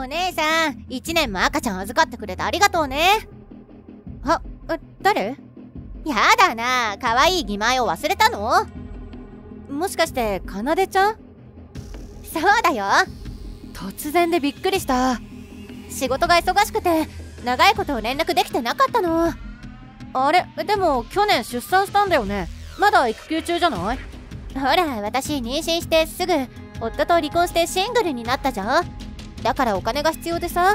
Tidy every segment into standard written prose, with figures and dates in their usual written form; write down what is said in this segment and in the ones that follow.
お姉さん、1年も赤ちゃん預かってくれてありがとうね。誰？やだな、可愛い義妹を忘れたの？ もしかしてかなでちゃん？ そうだよ。 突然でびっくりした。 仕事が忙しくて長いこと連絡できてなかったの。 あれ、でも去年出産したんだよね。まだ育休中じゃない？ ほら、私妊娠してすぐ夫と離婚してシングルになったじゃん。だからお金が必要でさ。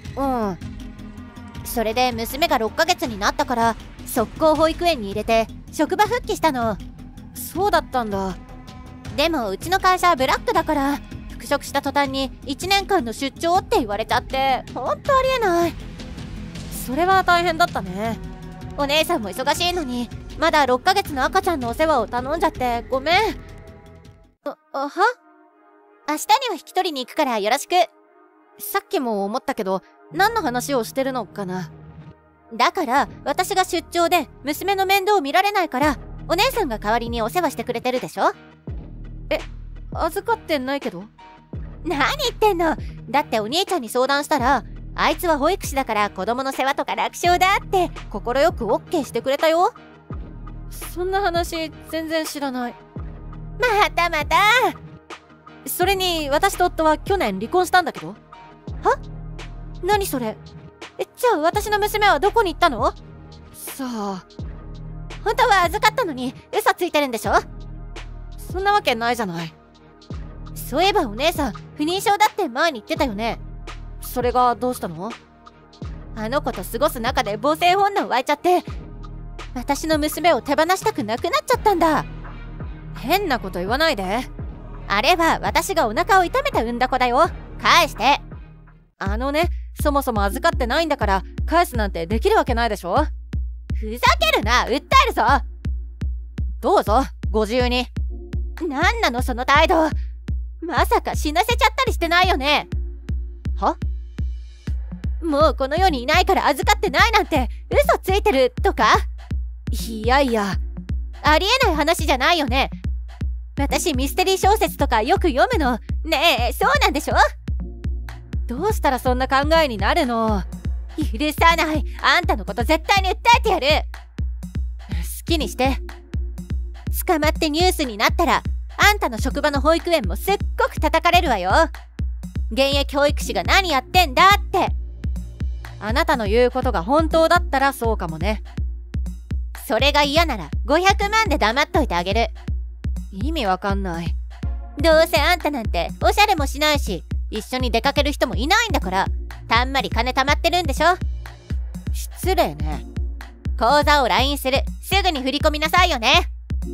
それで娘が6ヶ月になったから速攻保育園に入れて職場復帰したの。 そうだったんだ。 でもうちの会社はブラックだから復職した途端に1年間の出張って言われちゃって、ほんとありえない。 それは大変だったね。 お姉さんも忙しいのにまだ6ヶ月の赤ちゃんのお世話を頼んじゃってごめん。 は？ 明日には引き取りに行くからよろしく。 さっきも思ったけど、何の話をしてるのかな。 だから私が出張で娘の面倒を見られないからお姉さんが代わりにお世話してくれてるでしょ。 預かってないけど。 何言ってんの。だってお兄ちゃんに相談したらあいつは保育士だから子供の世話とか楽勝だって快く OK してくれたよ。 そんな話全然知らない。 またまた。 それに私と夫は去年離婚したんだけど。 は？何それ？じゃあ私の娘はどこに行ったの？ さあ。 本当は預かったのに嘘ついてるんでしょ？ そんなわけないじゃない。 そういえばお姉さん不妊症だって前に言ってたよね。 それがどうしたの？ あの子と過ごす中で母性本能湧いちゃって私の娘を手放したくなくなっちゃったんだ。 変なこと言わないで。 あれは私がお腹を痛めて産んだ子だよ。返して。 そもそも預かってないんだから返すなんてできるわけないでしょ。 ふざけるな、訴えるぞ。 どうぞご自由に。 なんなのその態度。まさか死なせちゃったりしてないよね。 は？ もうこの世にいないから預かってないなんて嘘ついてるとか？ いやいや、 ありえない話じゃないよね。私ミステリー小説とかよく読むの。ねえ、そうなんでしょ？ どうしたらそんな考えになるの？ 許さない。あんたのこと絶対に訴えてやる。 好きにして。 捕まってニュースになったらあんたの職場の保育園もすっごく叩かれるわよ。現役保育士が何やってんだって。 あなたの言うことが本当だったらそうかもね。 それが嫌なら500万で黙っといてあげる。 意味わかんない。 どうせあんたなんておしゃれもしないし一緒に出かける人もいないんだからたんまり金貯まってるんでしょ。 失礼ね。 口座を LINE する。すぐに振り込みなさいよね。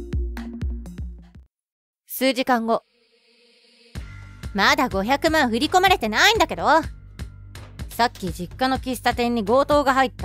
数時間後。 まだ500万振り込まれてないんだけど。 さっき実家の喫茶店に強盗が入った。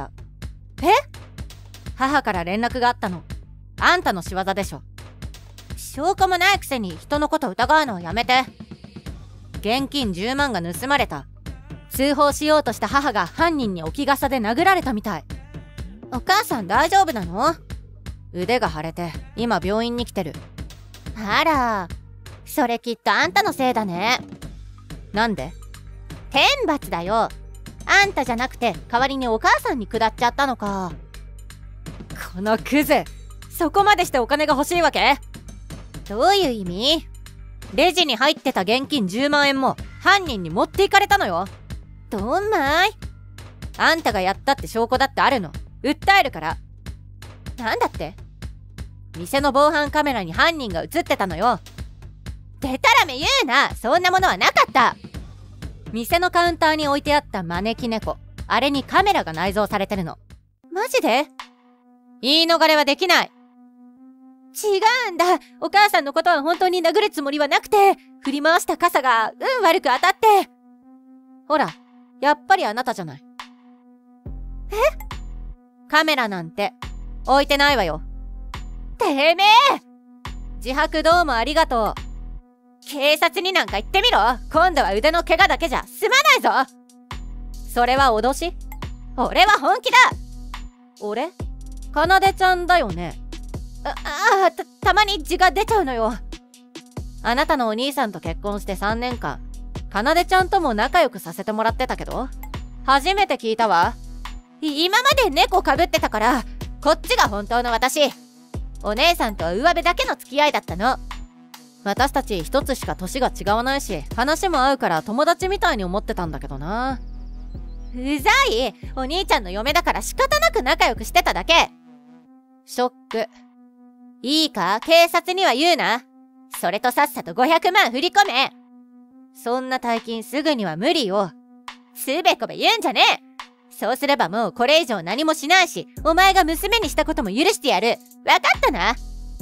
母から連絡があったの。あんたの仕業でしょ。 証拠もないくせに人のこと疑うのはやめて。 現金10万が盗まれた。通報しようとした母が犯人に置き傘で殴られたみたい。 お母さん大丈夫なの？ 腕が腫れて今病院に来てる。 あら、それきっとあんたのせいだね。 なんで？ 天罰だよ。あんたじゃなくて代わりにお母さんに下っちゃったのか。 このクズ、そこまでしてお金が欲しいわけ？ どういう意味？ レジに入ってた現金10万円も犯人に持っていかれたのよ。 どんまい？ あんたがやったって証拠だってあるの。訴えるから。 なんだって？ 店の防犯カメラに犯人が映ってたのよ。 でたらめ言うな。そんなものはなかった。 店のカウンターに置いてあった招き猫、あれにカメラが内蔵されてるの。 マジで？ 言い逃れはできない。 違うんだ。お母さんのことは本当に殴るつもりはなくて、振り回した傘が運悪く当たって。 ほら、やっぱりあなたじゃない。カメラなんて置いてないわよ。 てめえ！ 自白どうもありがとう。 警察になんか言ってみろ。今度は腕の怪我だけじゃ済まないぞ。 それは脅し？ 俺は本気だ。 俺？かなでちゃんだよね。 たまに血が出ちゃうのよ。 あなたのお兄さんと結婚して3年間、 かなでちゃんとも仲良くさせてもらってたけど、初めて聞いたわ。 今まで猫かぶってたから、こっちが本当の私。お姉さんとは上辺だけの付き合いだったの。 私たち一つしか年が違わないし、話も合うから友達みたいに思ってたんだけどな。 うざい。お兄ちゃんの嫁だから仕方なく仲良くしてただけ。 ショック。 いいか、警察には言うな。それとさっさと500万振り込め。 そんな大金すぐには無理よ。 つべこべ言うんじゃねえ。そうすればもうこれ以上何もしないし、お前が娘にしたことも許してやる。わかったな。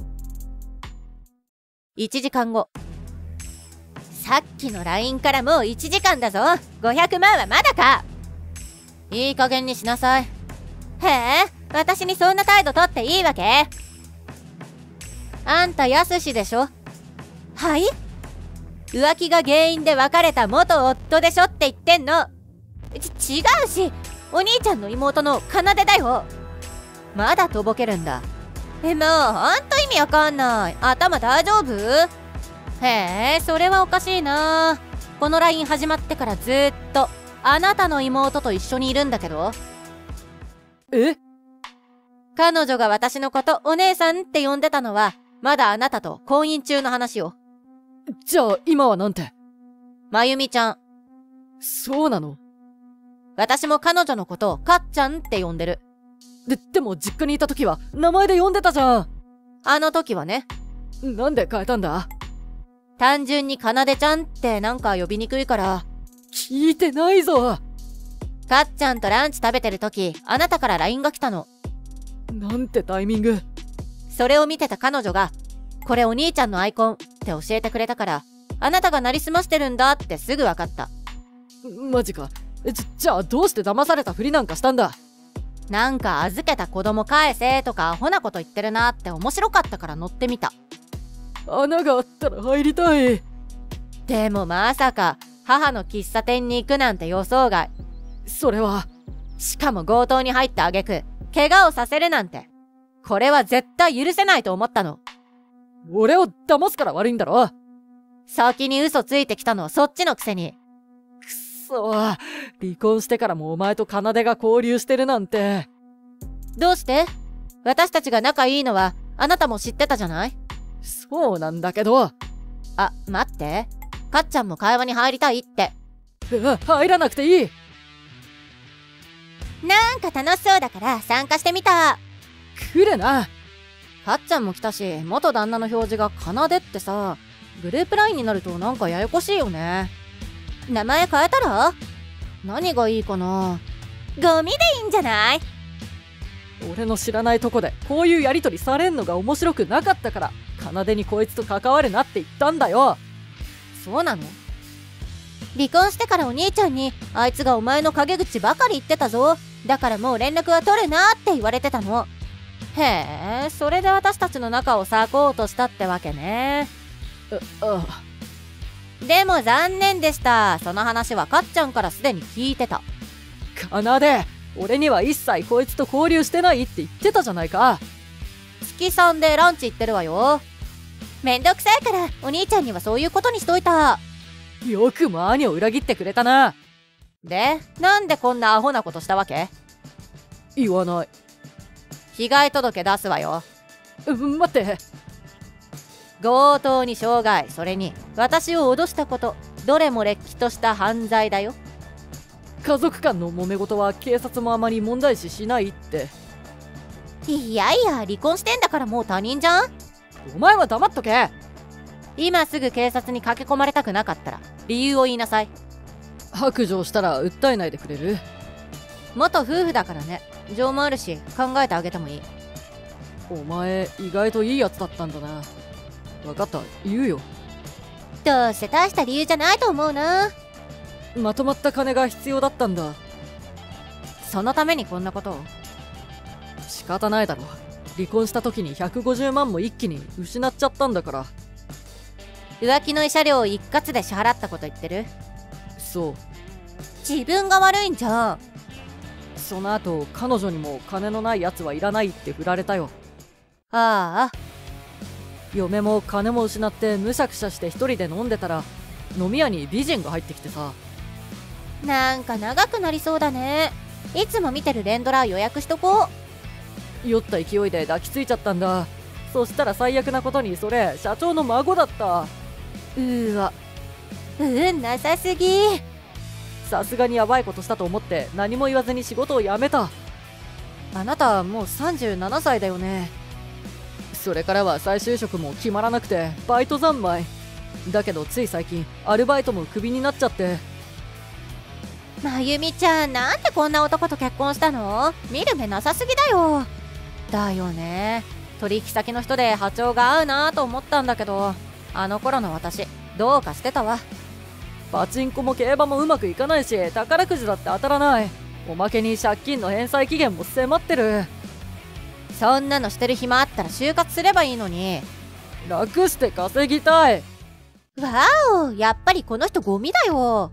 1時間後。 さっきの LINE からもう1時間だぞ。500万はまだか。 いい加減にしなさい。 へえ、私にそんな態度取っていいわけ？ あんたやすしでしょ？ はい？浮気が原因で別れた元夫でしょって言ってんの。違うし、お兄ちゃんの妹の奏だよ。 まだとぼけるんだ。 もうほんと意味わかんない。頭大丈夫？ へえ、それはおかしいな。この LINE 始まってからずーっとあなたの妹と一緒にいるんだけど。 え？ 彼女が私のことお姉さんって呼んでたのはまだあなたと婚姻中の話を。 じゃあ今はなんて？ まゆみちゃん。 そうなの？ 私も彼女のことをかっちゃんって呼んでる。 でも実家にいた時は名前で呼んでたじゃん。 あの時はね。 なんで変えたんだ？ 単純にかなでちゃんってなんか呼びにくいから。 聞いてないぞ。 かっちゃんとランチ食べてる時、あなたから LINE が来たの。 なんてタイミング。 それを見てた彼女が、これお兄ちゃんのアイコンって教えてくれたから、あなたがなりすましてるんだってすぐ分かった。 マジか。じゃあどうして騙されたふりなんかしたんだ？ なんか預けた子供返せとかアホなこと言ってるなって面白かったから乗ってみた。 穴があったら入りたい。 でもまさか母の喫茶店に行くなんて予想外。 それは。 しかも強盗に入った挙句怪我をさせるなんて、これは絶対許せないと思ったの。 俺を騙すから悪いんだろ。 先に嘘ついてきたのはそっちのくせに。 くそ、離婚してからもお前と奏が交流してるなんて。 どうして？私たちが仲いいのはあなたも知ってたじゃない？ そうなんだけど。 あ、待って。かっちゃんも会話に入りたいって。 入らなくていい。 なんか楽しそうだから参加してみた。 来るな。 かっちゃんも来たし、元旦那の表示がかなでってさ、グループ LINE になるとなんかややこしいよね。 名前変えたら？ 何がいいかな。 ゴミでいいんじゃない？ 俺の知らないとこでこういうやりとりされんのが面白くなかったから、奏にこいつと関わるなって言ったんだよ。 そうなの？ 離婚してからお兄ちゃんにあいつがお前の陰口ばかり言ってたぞ。だからもう連絡は取るなって言われてたの。 へえ、それで私たちの仲を裂こうとしたってわけね。でも残念でした。その話はかっちゃんからすでに聞いてた。 奏、俺には一切こいつと交流してないって言ってたじゃないか。 月3でランチ行ってるわよ。 めんどくさいからお兄ちゃんにはそういうことにしといた。 よくも兄を裏切ってくれたな。 で、なんでこんなアホなことしたわけ？ 言わない。 被害届出すわよ。 待って。 強盗に傷害、それに私を脅したこと、どれもれっきとした犯罪だよ。 家族間の揉め事は警察もあまり問題視しないって。 いやいや、離婚してんだからもう他人じゃん。 お前は黙っとけ。 今すぐ警察に駆け込まれたくなかったら理由を言いなさい。 白状したら訴えないでくれる？ 元夫婦だからね。情もあるし考えてあげてもいい。 お前意外といいやつだったんだな。分かった、言うよ。 どうせ大した理由じゃないと思うな。 まとまった金が必要だったんだ。 そのためにこんなことを？ 仕方ないだろ。離婚した時に150万も一気に失っちゃったんだから。 浮気の慰謝料を一括で支払ったこと言ってる？ そう。 自分が悪いんじゃん。 その後彼女にも金のないやつはいらないって振られたよ。 ああ。 嫁も金も失ってむしゃくしゃして一人で飲んでたら、 飲み屋に美人が入ってきてさ。 なんか長くなりそうだね。いつも見てる連ドラ予約しとこう。 酔った勢いで抱きついちゃったんだ。そしたら最悪なことにそれ社長の孫だった。 わ、なさすぎ。 さすがにヤバいことしたと思って何も言わずに仕事を辞めた。あなたもう37歳だよね。それからは再就職も決まらなくてバイト三昧だけど、つい最近アルバイトもクビになっちゃって。 まゆみちゃん、なんでこんな男と結婚したの？見る目なさすぎだよ。 だよね。取引先の人で波長が合うなと思ったんだけど、あの頃の私どうかしてたわ。 パチンコも競馬もうまくいかないし、宝くじだって当たらない。おまけに借金の返済期限も迫ってる。 そんなのしてる暇あったら就活すればいいのに。 楽して稼ぎたい。 わお、やっぱりこの人ゴミだよ。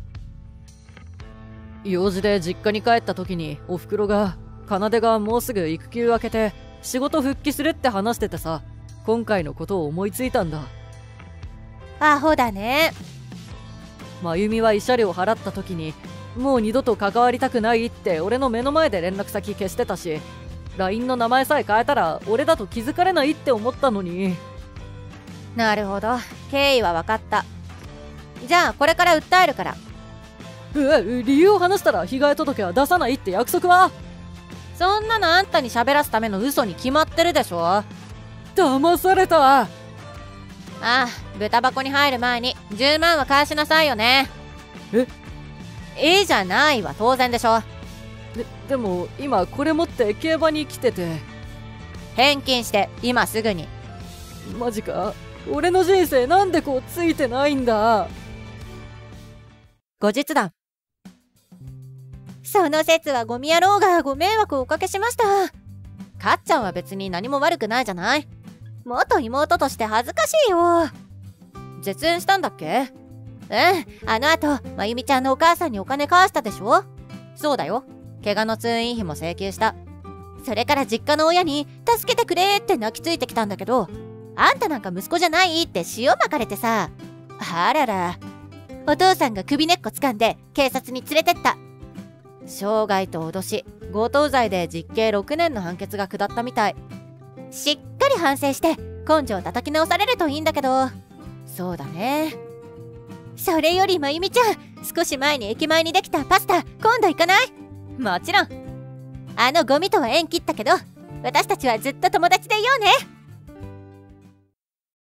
用事で実家に帰った時におふくろが奏がもうすぐ育休明けて仕事復帰するって話しててさ、今回のことを思いついたんだ。 アホだね。 真由美は慰謝料払った時にもう二度と関わりたくないって俺の目の前で連絡先消してたし、 LINE の名前さえ変えたら俺だと気づかれないって思ったのに。 なるほど、経緯は分かった。じゃあこれから訴えるから。 理由を話したら被害届は出さないって約束は？ そんなのあんたに喋らすための嘘に決まってるでしょ。 騙された。 ああ、豚箱に入る前に10万は返しなさいよね。いいじゃないわ、当然でしょ。 でも今これ持って競馬に来てて。 返金して今すぐに。 マジか。俺の人生なんでこうついてないんだ。 後日談。 その説はゴミ野郎がご迷惑をおかけしました。 かっちゃんは別に何も悪くないじゃない。 元妹として恥ずかしいよ。 絶縁したんだっけ？ あの後まゆみちゃんのお母さんにお金返したでしょ。 そうだよ。怪我の通院費も請求した。 それから実家の親に助けてくれって泣きついてきたんだけど、あんたなんか息子じゃないって塩まかれてさ。あらら、お父さんが首根っこ掴んで警察に連れてった。 傷害と脅し、強盗罪で実刑6年の判決が下ったみたい。 しっかり反省して根性叩き直されるといいんだけど。 そうだね。 それよりまゆみちゃん、少し前に駅前にできたパスタ今度行かない？ もちろん。 あのゴミとは縁切ったけど、私たちはずっと友達でいようね。